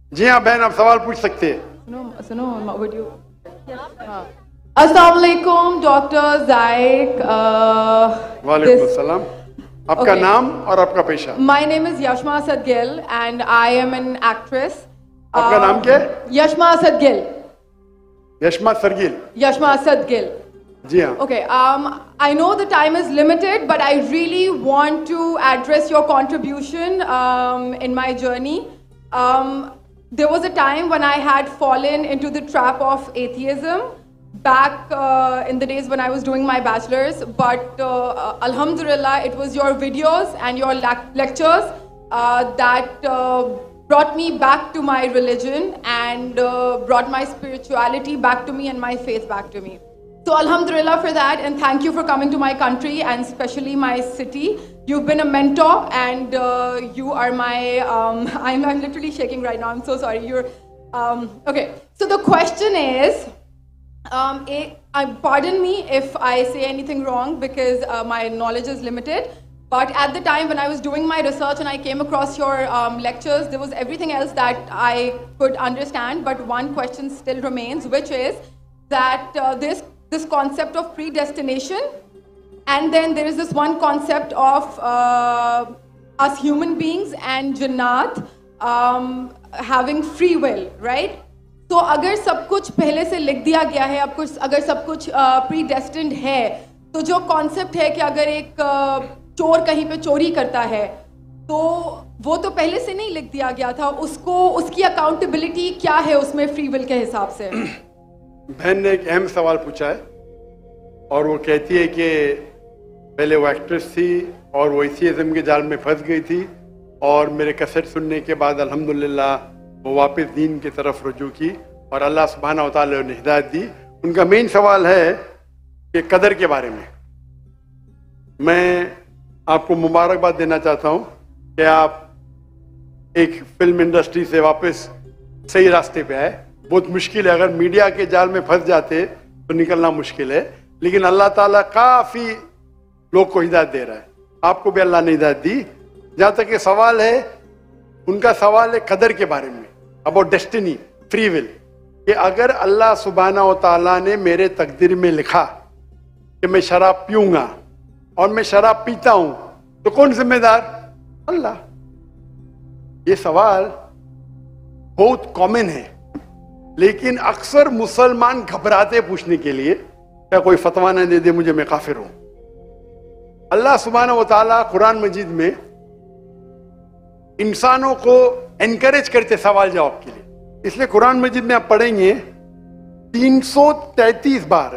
جی ہاں بہن آپ سوال پوچھ سکتے ہیں. السلام علیکم ڈاکٹر زائق. وعلیکم السلام. آپ کا نام اور آپ کا پیشہ؟ My name is Yashma Asad Gill and I am an actress. آپ کا نام کیا ہے؟ Yashma Asad Gill. یشما سرگیل. Yashma Asad Gill. جی ہاں. Okay, I know the time is limited, but I really want to address your contribution in my journey. There was a time when I had fallen into the trap of atheism back in the days when I was doing my bachelor's, but alhamdulillah, it was your videos and your lectures that brought me back to my religion and brought my spirituality back to me and my faith back to me. So alhamdulillah for that, and thank you for coming to my country and especially my city. You've been a mentor and you are my, I'm literally shaking right now, I'm so sorry. Okay, so the question is, pardon me if I say anything wrong because my knowledge is limited, but at the time when I was doing my research and I came across your lectures, there was everything else that I could understand, but one question still remains, which is that this concept of predestination, and then there is this one concept of us human beings and Jannat having free will, right? تو اگر سب کچھ پہلے سے لکھ دیا گیا ہے, اگر سب کچھ پری ڈیسٹنڈ ہے, تو جو کانسیپٹ ہے کہ اگر ایک چور کہیں پہ چوری کرتا ہے تو وہ تو پہلے سے نہیں لکھ دیا گیا تھا, اس کی اکاؤنٹیبلٹی کیا ہے اس میں فری ول کے حساب سے؟ بہن نے ایک اہم سوال پوچھا ہے اور وہ کہتی ہے کہ پہلے وہ ایکٹریس تھی اور وہ ایتھیزم کے جال میں پھنس گئی تھی اور میرے کیسٹ سننے کے بعد الحمدللہ وہ واپس دین کی طرف رجوع کی اور اللہ سبحانہ و تعالیٰ نے ہدایت دی. ان کا مین سوال ہے کہ قدر کے بارے میں. میں آپ کو مبارکباد دینا چاہتا ہوں کہ آپ ایک فلم انڈسٹری سے واپس صحیح راستے پہ آئے. بہت مشکل ہے, اگر میڈیا کے جال میں پھنس جاتے تو نکلنا مشکل ہے, لیکن اللہ تعالیٰ کافی لوگ کو ہدایت دے رہا ہے. آپ کو بھی اللہ نے ہدایت دی. جہاں تک یہ سوال ہے, ان کا سوال ہے قدر کے بارے میں, اباؤٹ ڈیسٹنی, فری ول, کہ اگر اللہ سبحانہ و تعالیٰ نے میرے تقدیر میں لکھا کہ میں شراب پیوں گا اور میں شراب پیتا ہوں تو کون ذمہ دار؟ اللہ. یہ سوال بہت کامن ہے, لیکن اکثر مسلمان گھبراتے پوچھنے کے لیے, کیا کوئی فتویٰ نہ دے دے مجھے, میں کافر ہوں. اللہ سبحانہ و تعالیٰ قرآن مجید میں انسانوں کو انکریج کرتے سوال جواب کے لیے. اس لیے قرآن مجید میں آپ پڑھیں گے 333 بار,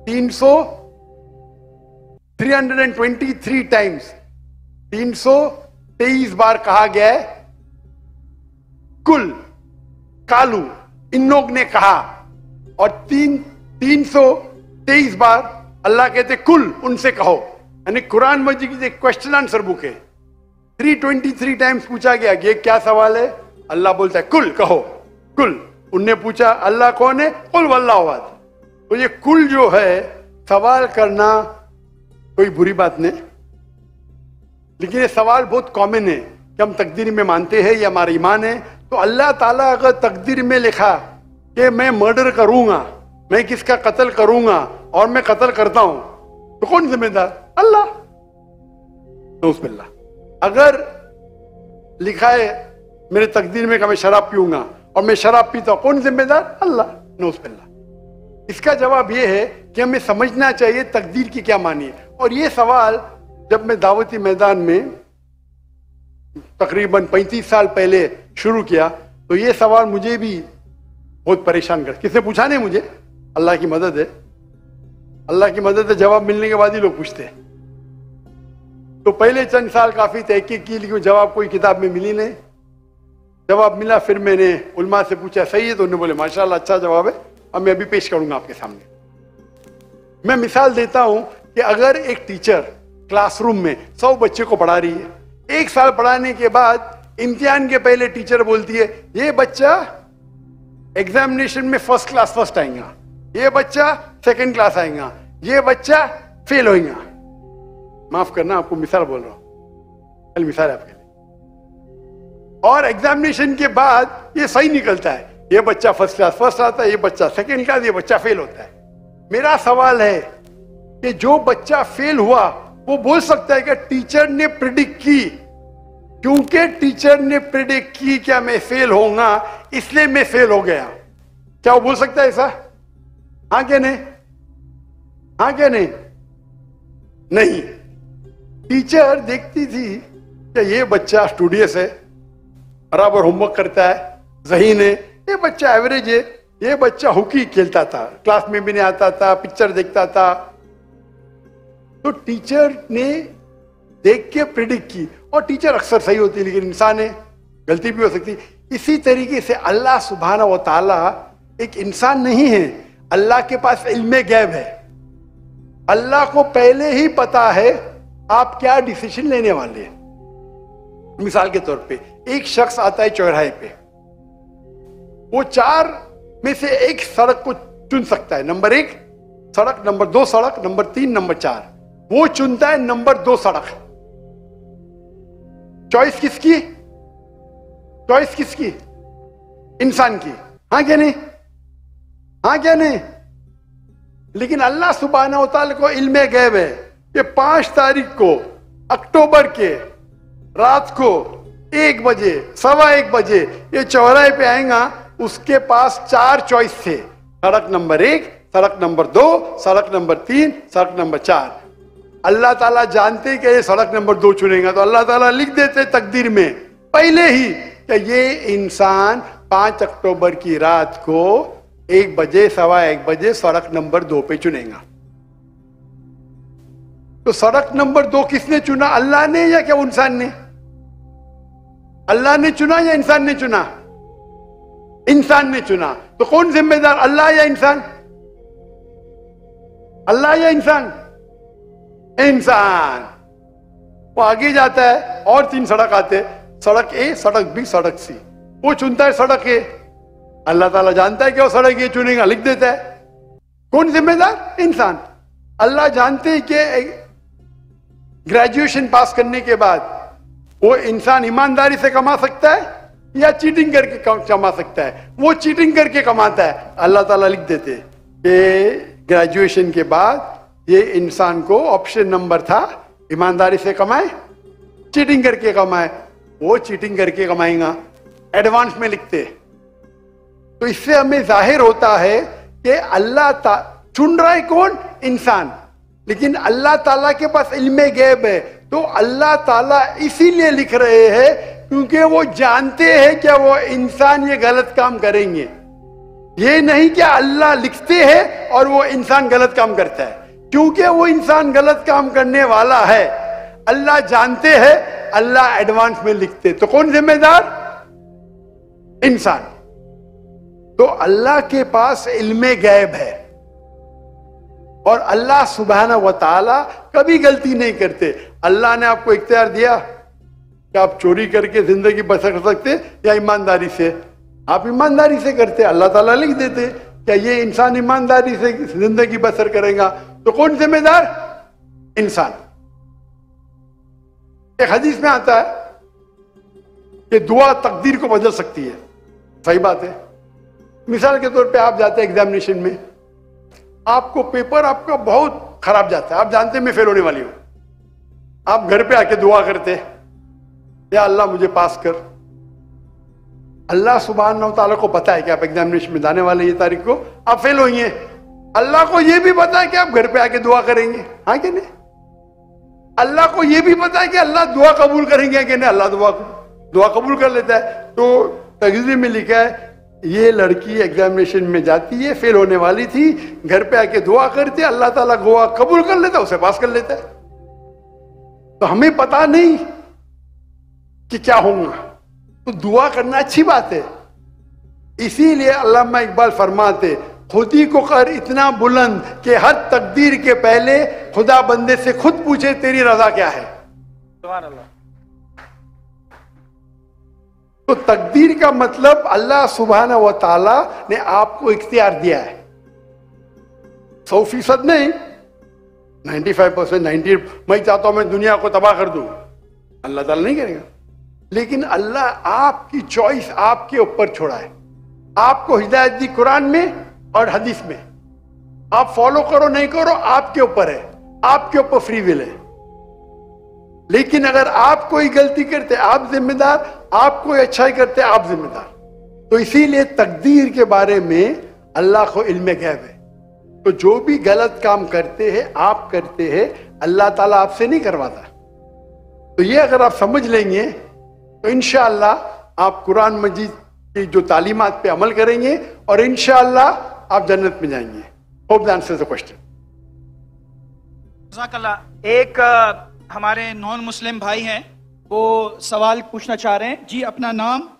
323 ٹائمز, 323 بار کہا گیا ہے کل, کالو, ان لوگ نے کہا, اور 323 بار اللہ کہتے کل, ان سے کہو. یعنی قرآن مجید ایک کوشچن آنسر بک ہے. 323 ٹائمز پوچھا گیا کہ یہ کیا سوال ہے, اللہ بولتا ہے کل, کہو کل. ان نے پوچھا اللہ کون ہے, قل واللہ احد. تو یہ کل جو ہے سوال کرنا کوئی بری بات نہیں, لیکن یہ سوال بہت کامن ہے کہ ہم تقدیر میں مانتے ہیں, یہ ہمارا ایمان ہے. تو اللہ تعالیٰ اگر تقدیر میں لکھا کہ میں مرڈر کروں گا, میں کس کا قتل کروں گا اور میں قتل کرتا ہوں, تو کون ذمہ دار؟ اللہ. نعوذ باللہ. اگر لکھا ہے میرے تقدیر میں کہ میں شراب پیوں گا اور میں شراب پیتا ہوں, کون ذمہ دار؟ اللہ. نعوذ باللہ. اس کا جواب یہ ہے کہ ہمیں سمجھنا چاہیے تقدیر کی کیا معنی ہے. اور یہ سوال جب میں دعوتی میدان میں تقریباً 35 سال پہلے شروع کیا تو یہ سوال مجھے بھی بہت پریشان کر. کس نے پوچھا نہیں مجھے, اللہ کی مدد ہے, اللہ کی مدد ہے, جواب ملنے کے بعد ہی لوگ پوچھتے ہیں. تو پہلے چند سال کافی تحقیق کی, لیکن جواب کوئی کتاب میں ملی نہیں. جواب ملا, پھر میں نے علماء سے پوچھا صحیح ہے, تو انہوں نے بولے ماشاءاللہ اچھا جواب ہے, اب میں ابھی پیش کروں گا آپ کے سامنے. میں مثال دیتا ہوں کہ اگر ایک ٹیچر کلاس روم میں 100 بچے کو پڑھا رہی ہے, 1 سال پڑھانے کے بعد امتحان کے پہلے ٹیچر بولتی ہے یہ بچہ ایگزامینیشن میں فرسٹ کلاس فرسٹ آئیں گا, یہ بچہ سیکنڈ کلاس آئیں گا, یہ بچہ فیل ہوئیں گا. معاف کرنا آپ کو مثال بول رہا ہوں, مثال ہے آپ کے لیے. اور ایگزامینیشن کے بعد یہ صحیح نکلتا ہے, یہ بچہ فرسٹ کلاس فرسٹ آتا ہے, یہ بچہ سیکنڈ کلاس, یہ بچہ فیل ہوتا ہے. میرا سوال ہے کہ جو بچہ فیل ہوا وہ بول سکتا ہے کہ ٹیچر نے پریڈکٹ کی, کیونکہ ٹیچر نے پریڈکٹ کی کیا میں فیل ہوں گا اس لیے میں فیل ہو گیا؟ کیا وہ بول سکتا ہے ایسا؟ ہاں کہ نہیں؟ ہاں کہ نہیں؟ نہیں. ٹیچر دیکھتی تھی کہ یہ بچہ اسٹوڈیس ہے, برابر ہوم ورک کرتا ہے, ذہین ہے, یہ بچہ ایوریج ہے, یہ بچہ ہاکی کھیلتا تھا, کلاس میں بھی نہیں آتا تھا, پکچر دیکھتا تھا. تو ٹیچر نے دیکھ کے پریڈکٹ کی, اور ٹیچر اکثر صحیح ہوتی ہے لیکن انسان ہے, غلطی بھی ہو سکتی. اسی طریقے سے اللہ سبحانہ و تعالی ایک انسان نہیں ہے, اللہ کے پاس علم غیب ہے. اللہ کو پہلے ہی پتا ہے آپ کیا ڈیسیشن لینے والے ہیں. مثال کے طور پہ ایک شخص آتا ہے چوراہے پہ, وہ 4 میں سے ایک سڑک کو چن سکتا ہے, نمبر 1 سڑک, نمبر 2 سڑک, نمبر 3, نمبر 4. وہ چنتا ہے نمبر 2 سڑک. چوائس کس کی؟ چوائس کس کی؟ انسان کی. ہاں کیا نہیں؟ ہاں کیا نہیں؟ لیکن اللہ سبحانہ و تعالی کو علم غیب ہے کہ 5 تاریخ کو اکتوبر کے رات کو 1 بجے 1:15 بجے یہ چوراہے پہ آئیں گا. اس کے پاس 4 چوائس تھے, سڑک نمبر 1, سڑک نمبر 2, سڑک نمبر 3, سڑک نمبر 4. اللہ تعالیٰ جانتے کہ یہ سڑک نمبر 2 چنے گا, تو اللہ تعالیٰ لکھ دیتے تقدیر میں پہلے ہی کہ یہ انسان 5 اکتوبر کی رات کو 1 بجے 1:15 بجے سڑک نمبر 2 پہ چنے گا. تو سڑک نمبر 2 کس نے چنا, اللہ نے یا کیا انسان نے؟ اللہ نے چنا یا انسان نے چنا؟ انسان نے چنا. تو کون ذمہ دار, اللہ یا انسان؟ اللہ یا انسان؟ انسان. وہ آگے جاتا ہے اور 3 سڑک آتے, سڑک اے, سڑک بی, سڑک سی. وہ چنتا ہے سڑک اے, اللہ تعالیٰ جانتا ہے کہ وہ سڑک اے چنے گا, لکھ دیتا ہے. کون ذمہ دار؟ انسان. اللہ جانتے ہیں کہ گریجویشن پاس کرنے کے بعد وہ انسان ایمانداری سے کما سکتا ہے یا چیٹنگ کر کے کما سکتا ہے. وہ چیٹنگ کر کے کماتا ہے, اللہ تعالیٰ لکھ دیتے کہ گریجویشن کے بعد یہ انسان کو آپشن نمبر تھا ایمانداری سے کمائے, چیٹنگ کر کے کمائے. وہ چیٹنگ کر کے کمائیں گا, ایڈوانس میں لکھتے. تو اس سے ہمیں ظاہر ہوتا ہے کہ اللہ چن رہا ہے کون؟ انسان. لیکن اللہ تعالیٰ کے پاس علم غیب ہے, تو اللہ تعالیٰ اسی لیے لکھ رہے ہیں کیونکہ وہ جانتے ہیں کہ وہ انسان یہ غلط کام کریں گے. یہ نہیں کہ اللہ لکھتے ہیں اور وہ انسان غلط کام کرتا ہے, کیونکہ وہ انسان غلط کام کرنے والا ہے. اللہ جانتے ہیں, اللہ ایڈوانس میں لکھتے. تو کون ذمہ دار؟ انسان. تو اللہ کے پاس علم غیب ہے, اور اللہ سبحانہ و تعالی کبھی غلطی نہیں کرتے. اللہ نے آپ کو اختیار دیا کہ آپ چوری کر کے زندگی بسر کر سکتے یا ایمانداری سے. آپ ایمانداری سے کرتے, اللہ تعالیٰ لکھ دیتے کہ یہ انسان ایمانداری سے زندگی بسر کرے گا. تو کون ذمہ دار؟ انسان. ایک حدیث میں آتا ہے کہ دعا تقدیر کو بدل سکتی ہے. صحیح بات ہے. مثال کے طور پہ آپ جاتے ہیں ایگزامینیشن میں, آپ کو پیپر آپ کا بہت خراب جاتا ہے, آپ جانتے ہیں میں فیل ہونے والی ہوں. آپ گھر پہ آ کے دعا کرتے, یا اللہ مجھے پاس کر. اللہ سبحانہ و تعالیٰ کو پتا ہے کہ آپ ایگزامینیشن میں جانے والے یہ تاریخ کو آپ فیل ہوئیں گے. اللہ کو یہ بھی پتا ہے کہ آپ گھر پہ آ کے دعا کریں گے. ہاں کہ نہیں؟ اللہ کو یہ بھی پتا ہے کہ اللہ دعا قبول کریں گے کہ نہیں. اللہ دعا قبول کر لیتا ہے. تو تقریر میں لکھا ہے یہ لڑکی ایگزامینیشن میں جاتی ہے, فیل ہونے والی تھی, گھر پہ آ کے دعا کرتے, اللہ تعالیٰ دعا قبول کر لیتا, اسے پاس کر لیتا ہے. تو ہمیں پتا نہیں کہ کیا ہوگا, تو دعا کرنا اچھی بات ہے. اسی لیے علامہ اقبال فرماتے خودی کو کر اتنا بلند کہ ہر تقدیر کے پہلے خدا بندے سے خود پوچھے تیری رضا کیا ہے. سبحان اللہ. تو تقدیر کا مطلب اللہ سبحانہ و تعالی نے آپ کو اختیار دیا ہے. 100% نہیں, 95%, 90%. میں چاہتا ہوں میں دنیا کو تباہ کر دوں, اللہ تعالیٰ نہیں کرے گا. لیکن اللہ آپ کی چوائس آپ کے اوپر چھوڑا ہے. آپ کو ہدایت دی قرآن میں اور حدیث میں. آپ فالو کرو نہیں کرو آپ کے اوپر ہے, آپ کے اوپر فری ول ہے. لیکن اگر آپ کوئی غلطی کرتے آپ ذمہ دار, آپ کوئی اچھائی کرتے آپ ذمہ دار. تو اسی لیے تقدیر کے بارے میں اللہ کو علم غیب ہے. تو جو بھی غلط کام کرتے ہیں آپ کرتے ہیں, اللہ تعالیٰ آپ سے نہیں کرواتا. تو یہ اگر آپ سمجھ لیں گے تو انشاءاللہ آپ قرآن مجید کی جو تعلیمات پہ عمل کریں گے اور انشاءاللہ آپ جنت میں جائیں گے. Hope that answers the question. جزاک اللہ. ایک ہمارے نان مسلم بھائی ہیں, وہ سوال پوچھنا چاہ رہے ہیں. جی اپنا نام